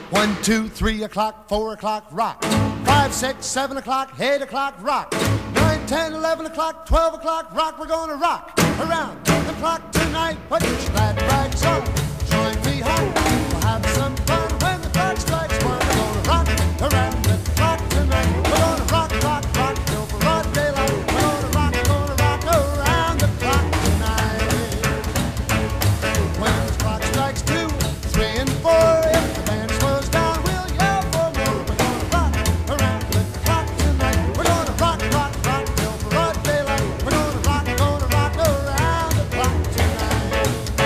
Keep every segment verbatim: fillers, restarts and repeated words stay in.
One, two, three o'clock, four o'clock, rock. Five, six, seven o'clock, eight o'clock, rock. Nine, ten, eleven o'clock, twelve o'clock, rock. We're gonna rock around the clock tonight. Put your glad rags on, join me home. We'll have some fun when the clock strikes one. We're gonna rock around the clock tonight. We're gonna rock, rock, rock till broad daylight. We're gonna rock, gonna rock around the clock tonight. When the clock strikes two, three, and four, if the band slows down, we'll yell for more. We're gonna rock around the clock tonight. We're gonna rock, rock, rock till broad daylight. We're gonna rock, gonna rock around the clock tonight.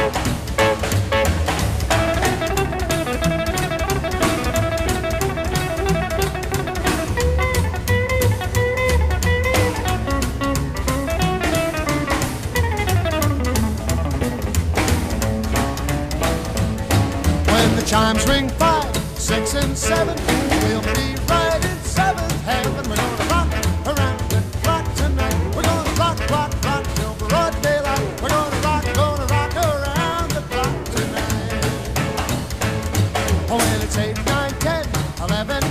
When the chimes ring five, six, and seven, we'll be right in seventh heaven. We're gonna rock around the clock tonight. We're gonna rock, rock, rock till broad daylight. We're gonna rock, gonna rock around the clock tonight. Oh, when it's eight, nine, ten, eleven,